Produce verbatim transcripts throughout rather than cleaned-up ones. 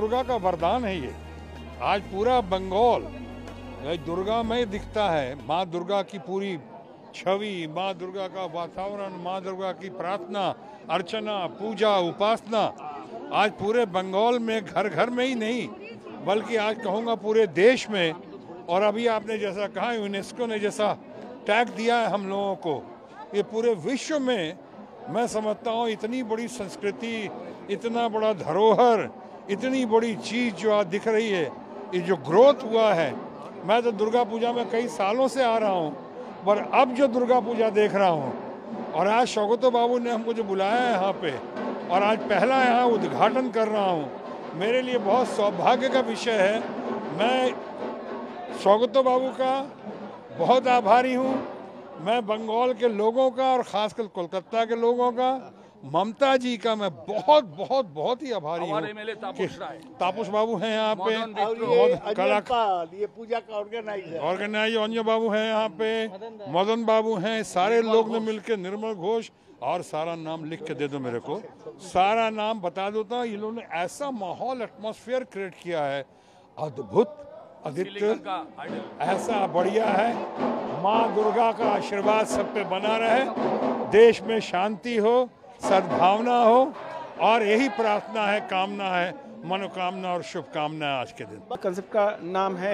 दुर्गा का वरदान है ये। आज पूरा बंगाल दुर्गा में दिखता है। माँ दुर्गा की पूरी छवि, माँ दुर्गा का वातावरण, माँ दुर्गा की प्रार्थना, अर्चना, पूजा, उपासना आज पूरे बंगाल में घर घर में ही नहीं बल्कि आज कहूँगा पूरे देश में। और अभी आपने जैसा कहा यूनेस्को ने जैसा टैग दिया है हम लोगों को, ये पूरे विश्व में मैं समझता हूँ इतनी बड़ी संस्कृति, इतना बड़ा धरोहर, इतनी बड़ी चीज़ जो आज दिख रही है, ये जो ग्रोथ हुआ है। मैं तो दुर्गा पूजा में कई सालों से आ रहा हूँ, पर अब जो दुर्गा पूजा देख रहा हूँ और आज शौकतो बाबू ने हमको जो बुलाया है यहाँ पे और आज पहला यहाँ उद्घाटन कर रहा हूँ, मेरे लिए बहुत सौभाग्य का विषय है। मैं शौकतो बाबू का बहुत आभारी हूँ। मैं बंगाल के लोगों का और ख़ासकर कोलकाता के लोगों का, ममता जी का मैं बहुत बहुत बहुत ही आभारी हूँ। तापस बाबू हैं यहाँ पे, ये पूजा का ऑर्गेनाइजर ऑर्गेनाइज अंजय बाबू हैं यहाँ पे, मदन बाबू हैं, सारे लोग ने मिलकर, निर्मल घोष, और सारा नाम लिख के दे दो मेरे को, सारा नाम बता देता हूँ। इन लोगों ने ऐसा माहौल, एटमॉस्फेयर क्रिएट किया है, अद्भुत, आदित्य ऐसा बढ़िया है। माँ दुर्गा का आशीर्वाद सब पे बना रहे, देश में शांति हो, सद्भावना हो, और यही प्रार्थना है, कामना है, मनोकामना और शुभकामना है आज के दिन। कंसेप्ट का नाम है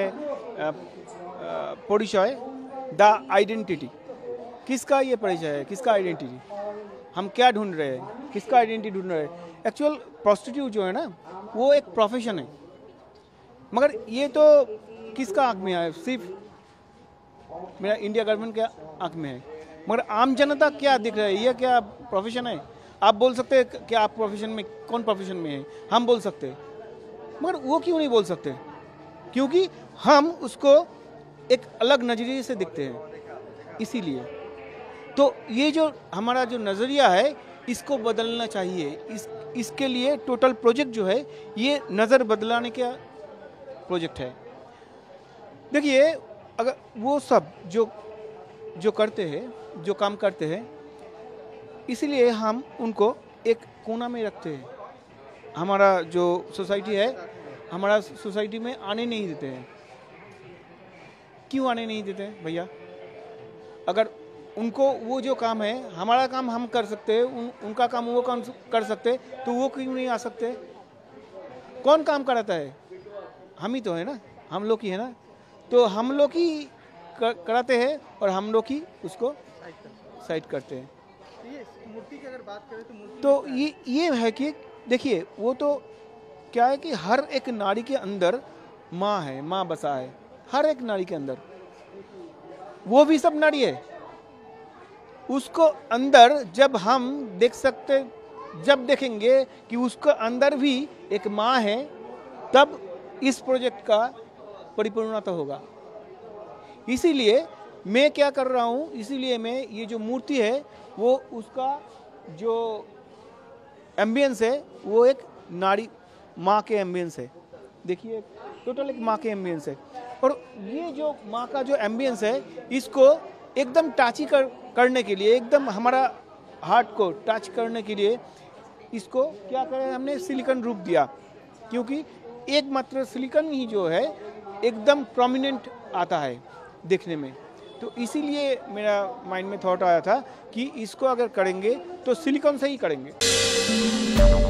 परिचय, द आइडेंटिटी। किसका ये परिचय है, किसका आइडेंटिटी, हम क्या ढूंढ रहे हैं, किसका आइडेंटिटी ढूंढ रहे हैं। एक्चुअल प्रोस्टिट्यूट जो है ना, वो एक प्रोफेशन है, मगर ये तो किसका आँख में है, सिर्फ मेरा इंडिया गवर्नमेंट के आँख में है, मगर आम जनता क्या दिख रहा है, ये क्या प्रोफेशन है। आप बोल सकते हैं कि आप प्रोफेशन में, कौन प्रोफेशन में है, हम बोल सकते हैं, मगर वो क्यों नहीं बोल सकते, क्योंकि हम उसको एक अलग नज़रिए से दिखते हैं। इसीलिए तो ये जो हमारा जो नज़रिया है, इसको बदलना चाहिए। इस इसके लिए टोटल प्रोजेक्ट जो है, ये नज़र बदलाने का प्रोजेक्ट है। देखिए, अगर वो सब जो जो करते हैं, जो काम करते हैं, इसलिए हम उनको एक कोना में रखते हैं। हमारा जो सोसाइटी है, हमारा सोसाइटी में आने नहीं देते हैं। क्यों आने नहीं देते हैं भैया? अगर उनको वो जो काम है, हमारा काम हम कर सकते हैं, उन, उनका काम वो काम कर सकते, तो वो क्यों नहीं आ सकते? कौन काम कराता है? हम ही तो है ना, हम लोग ही है ना। तो हम लोग ही कराते हैं और हम लोग ही उसको साइड करते हैं। ये मूर्ति की अगर बात करें तो मूर्ति तो ये ये है कि देखिए, वो तो क्या है कि हर एक नारी के अंदर माँ है, माँ बसा है, हर एक नारी के अंदर। वो भी सब नारी है, उसको अंदर जब हम देख सकते, जब देखेंगे कि उसके अंदर भी एक माँ है, तब इस प्रोजेक्ट का परिपूर्णता होगा। इसीलिए मैं क्या कर रहा हूँ, इसीलिए मैं ये जो मूर्ति है, वो उसका जो एम्बियंस है, वो एक नारी माँ के एम्बियंस है। देखिए, टोटल एक माँ के एम्बियंस है। और ये जो माँ का जो एम्बियंस है, इसको एकदम टची कर करने के लिए, एकदम हमारा हार्ट को टच करने के लिए, इसको क्या करें, हमने सिलिकॉन रूप दिया, क्योंकि एकमात्र सिलिकॉन ही जो है एकदम प्रोमिनेंट आता है देखने में। तो इसीलिए मेरा माइंड में थॉट आया था कि इसको अगर करेंगे तो सिलिकॉन से ही करेंगे।